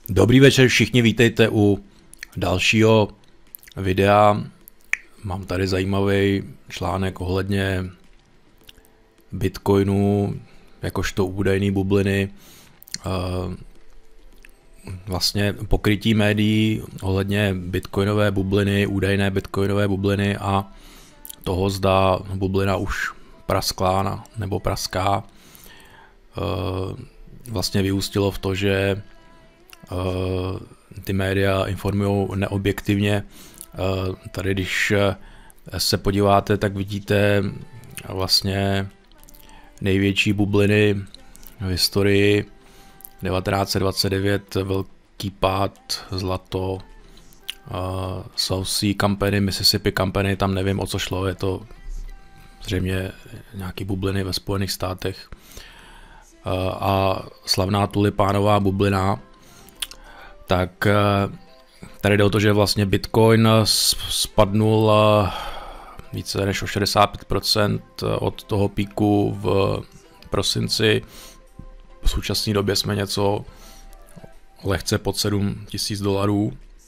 Dobrý večer všichni, vítejte u dalšího videa. Mám tady zajímavý článek ohledně Bitcoinu, jakožto údajný bubliny. Vlastně pokrytí médií ohledně bitcoinové bubliny, údajné bitcoinové bubliny a toho, zda bublina už praskla nebo praská, vlastně vyústilo v to, že ty média informují neobjektivně. Tady když se podíváte, tak vidíte vlastně největší bubliny v historii. 1929 velký pád, zlato, South Sea Company, Mississippi Company, tam nevím, o co šlo, je to zřejmě nějaký bubliny ve Spojených státech. A slavná tulipánová bublina. Tak tady jde o to, že vlastně Bitcoin spadnul více než o 65% od toho píku v prosinci. V současné době jsme něco lehce pod $7,000.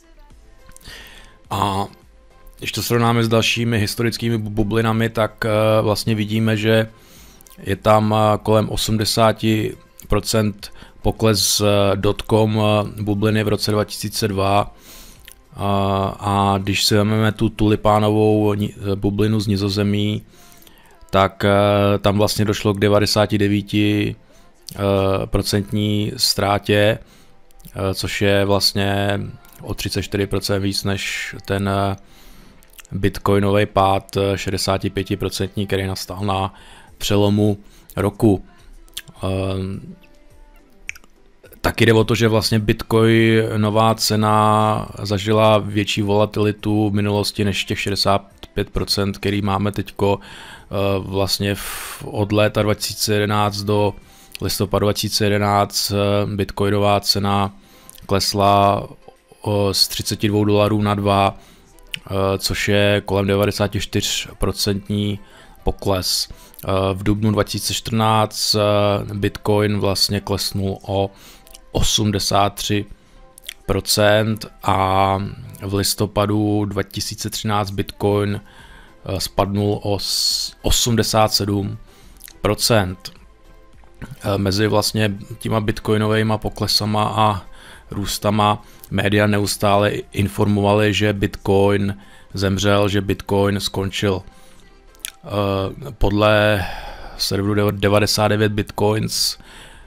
A když to srovnáme s dalšími historickými bublinami, tak vlastně vidíme, že je tam kolem 80% pokles dotcom bubliny v roce 2002 a když si vezmeme tu tulipánovou bublinu z Nizozemí, tak tam vlastně došlo k 99% ztrátě, což je vlastně o 34% víc než ten bitcoinový pád 65%, který nastal na přelomu roku. Taky jde o to, že vlastně bitcoinová cena zažila větší volatilitu v minulosti než těch 65%, který máme teďko vlastně od léta 2011 do listopadu 2011. Bitcoinová cena klesla z $32 na 2, což je kolem 94% pokles. V dubnu 2014 Bitcoin vlastně klesnul o 83% a v listopadu 2013 Bitcoin spadnul o 87%. Mezi vlastně těma bitcoinovými poklesama a růstama média neustále informovaly, že Bitcoin zemřel, že Bitcoin skončil. Podle serveru 99 Bitcoins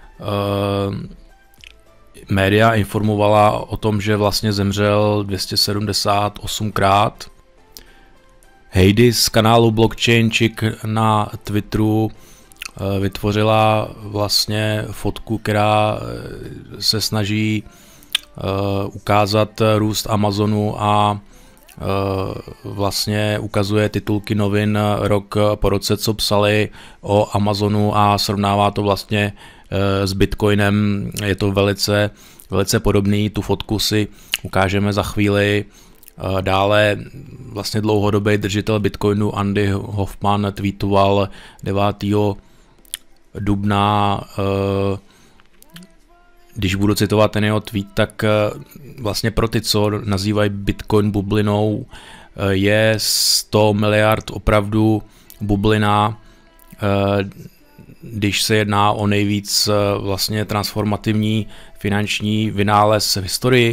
média informovala o tom, že vlastně zemřel 278krát. Heidi z kanálu Blockchain Chick na Twitteru vytvořila vlastně fotku, která se snaží ukázat růst Amazonu a vlastně ukazuje titulky novin rok po roce, co psali o Amazonu a srovnává to vlastně s Bitcoinem. Je to velice podobný, tu fotku si ukážeme za chvíli. Dále vlastně dlouhodobý držitel Bitcoinu Andy Hoffman tweetoval 9. dubna, když budu citovat ten jeho tweet, tak vlastně pro ty, co nazývají Bitcoin bublinou, je 100 miliard opravdu bublina, když se jedná o nejvíc vlastně transformativní finanční vynález v historii.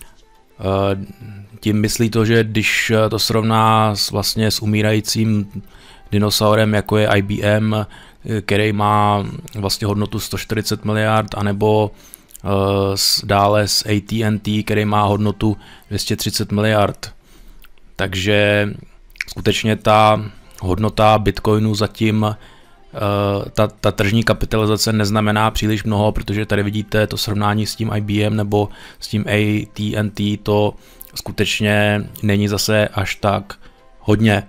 Tím myslí to, že když to srovná vlastně s umírajícím dinosaurem, jako je IBM, který má vlastně hodnotu 140 miliard, anebo dále s AT&T, který má hodnotu 230 miliard. Takže skutečně ta hodnota Bitcoinu zatím, ta tržní kapitalizace neznamená příliš mnoho, protože tady vidíte to srovnání s tím IBM nebo s tím AT&T, to skutečně není zase až tak hodně.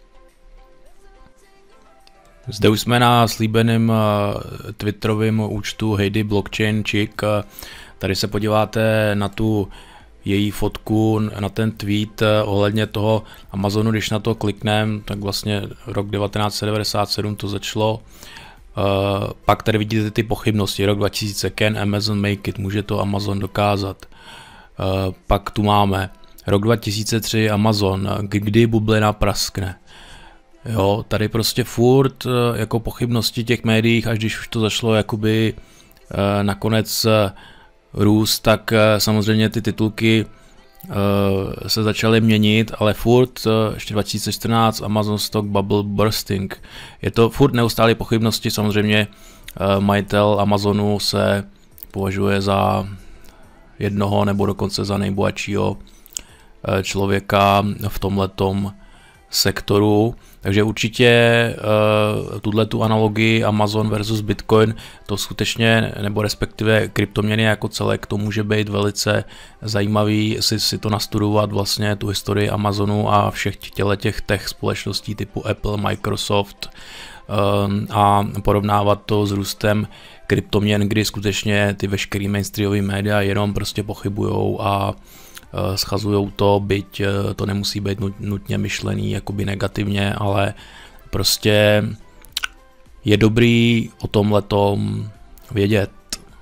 Zde už jsme na slíbeném twitterovém účtu Heidi Blockchain Chick. Tady se podíváte na tu její fotku, na ten tweet ohledně toho Amazonu, když na to klikneme, tak vlastně rok 1997 to začalo. Pak tady vidíte ty pochybnosti, rok 2000, can Amazon make it, může to Amazon dokázat. Pak tu máme rok 2003 Amazon, kdy bublina praskne. Jo, tady prostě furt jako pochybnosti těch médiích, až když už to začalo jakoby nakonec růst, tak samozřejmě ty titulky se začaly měnit, ale furt ještě 2014 Amazon stock bubble bursting. Je to furt neustálé pochybnosti, samozřejmě majitel Amazonu se považuje za jednoho nebo dokonce za nejbohatšího člověka v tomhletom sektoru, takže určitě tu analogii Amazon versus Bitcoin, to skutečně, nebo respektive kryptoměny jako celek, to může být velice zajímavý si to nastudovat vlastně tu historii Amazonu a všech těch tech společností typu Apple, Microsoft a porovnávat to s růstem kryptoměn, kdy skutečně ty veškerý mainstreamové média jenom prostě pochybujou a schazujou to, byť to nemusí být nutně myšlený jakoby negativně, ale prostě je dobrý o tomhletom vědět.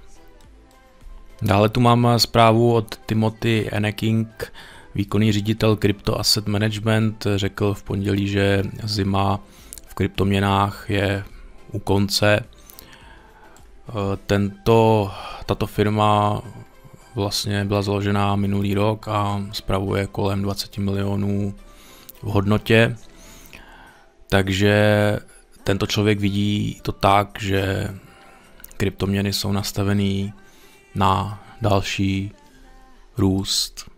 Dále tu mám zprávu od Timothy Enneking, výkonný ředitel Crypto Asset Management, řekl v pondělí, že zima v kryptoměnách je u konce. Tato firma vlastně byla založena minulý rok a spravuje kolem 20 milionů v hodnotě. Takže tento člověk vidí to tak, že kryptoměny jsou nastavený na další růst.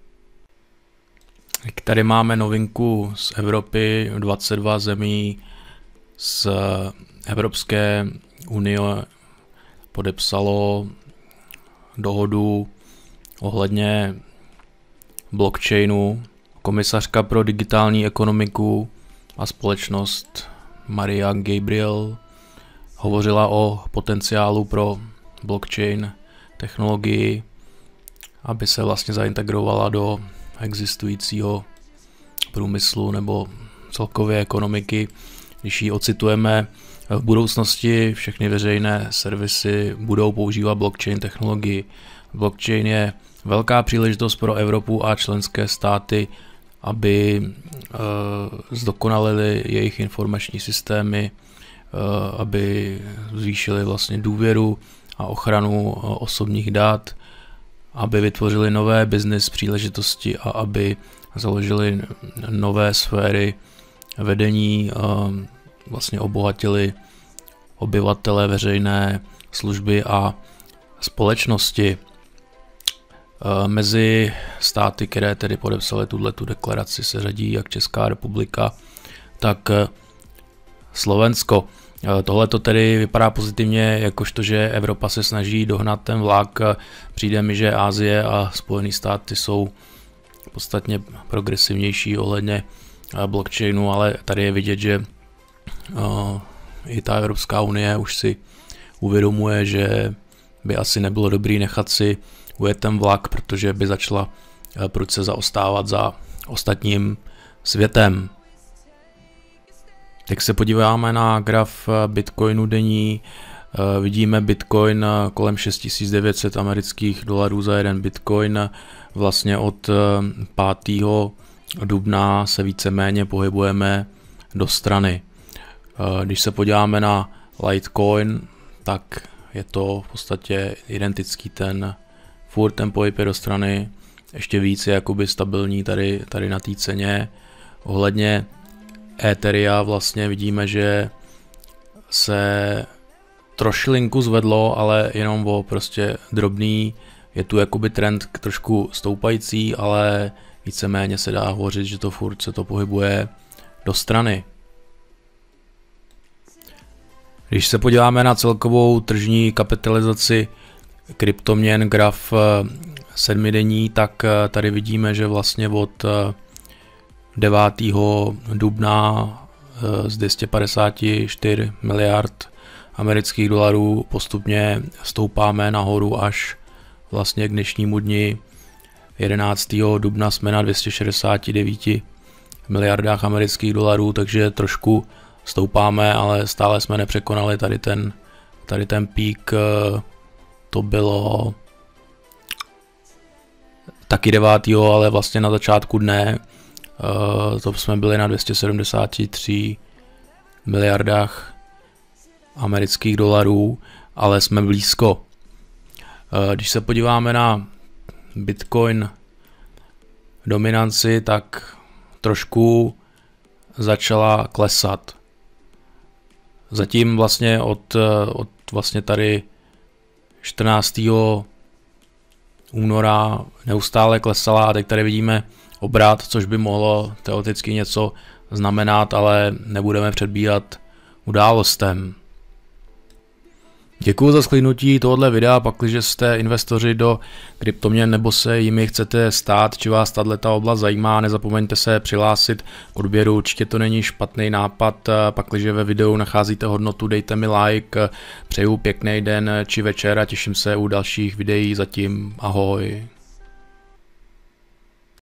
Tady máme novinku z Evropy, 22 zemí z Evropské unie podepsalo dohodu ohledně blockchainu. Komisařka pro digitální ekonomiku a společnost Maria Gabriel hovořila o potenciálu pro blockchain technologii, aby se vlastně zaintegrovala do existujícího průmyslu nebo celkově ekonomiky. Když ji ocitujeme, v budoucnosti všechny veřejné servisy budou používat blockchain technologii. Blockchain je velká příležitost pro Evropu a členské státy, aby zdokonalili jejich informační systémy, aby zvýšili vlastně důvěru a ochranu osobních dat, aby vytvořili nové business příležitosti a aby založili nové sféry vedení, vlastně obohatili obyvatele, veřejné služby a společnosti. Mezi státy, které tedy podepsaly tuto deklaraci, se řadí jak Česká republika, tak Slovensko. Tohle to tedy vypadá pozitivně, jakožto, že Evropa se snaží dohnat ten vlak. Přijde mi, že Asie a Spojené státy jsou podstatně progresivnější ohledně blockchainu, ale tady je vidět, že i ta Evropská unie už si uvědomuje, že by asi nebylo dobrý nechat si ujet ten vlak, protože by začala prudce zaostávat za ostatním světem. Jak se podíváme na graf Bitcoinu denní, vidíme Bitcoin kolem 6900 amerických dolarů za jeden Bitcoin. Vlastně od 5. dubna se víceméně pohybujeme do strany. Když se podíváme na Litecoin, tak je to v podstatě identický furt ten pohyb je do strany, ještě víc je jakoby stabilní tady na té ceně. Ohledně Etheria vlastně vidíme, že se trošilinku zvedlo, ale jenom o prostě drobný, je tu jakoby trend trošku stoupající, ale víceméně se dá hovořit, že to furt se to pohybuje do strany. Když se podíváme na celkovou tržní kapitalizaci kryptoměn, graf 7denní, tak tady vidíme, že vlastně od 9. dubna z 254 miliard amerických dolarů postupně stoupáme nahoru až vlastně k dnešnímu dni. 11. dubna jsme na 269 miliardách amerických dolarů, takže trošku stoupáme, ale stále jsme nepřekonali tady ten tady ten pík to bylo taky 9., ale vlastně na začátku dne to jsme byli na 273 miliardách amerických dolarů, ale jsme blízko. Když se podíváme na Bitcoin dominanci, tak trošku začala klesat. Zatím vlastně od vlastně tady 14. února neustále klesala a teď tady vidíme obrat, což by mohlo teoreticky něco znamenat, ale nebudeme předbíhat událostem. Děkuji za shlédnutí tohoto videa, pakliže jste investoři do kryptoměn nebo se jimi chcete stát, či vás tato oblast zajímá, nezapomeňte se přihlásit k odběru, určitě to není špatný nápad, pakliže ve videu nacházíte hodnotu, dejte mi like, přeju pěkný den či večer a těším se u dalších videí, zatím ahoj.